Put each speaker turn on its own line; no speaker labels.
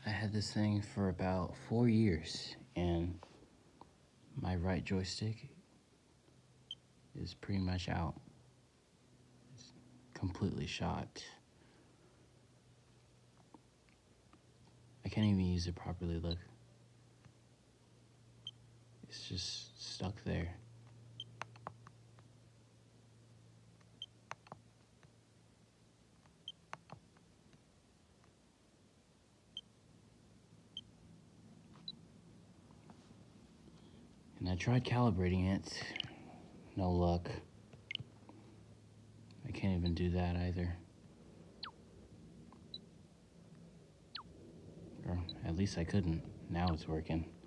I had this thing for about 4 years, and my right joystick is pretty much out. It's completely shot. I can't even use it properly, look. It's just stuck there. And I tried calibrating it. No luck. I can't even do that either. Or at least I couldn't. Now it's working.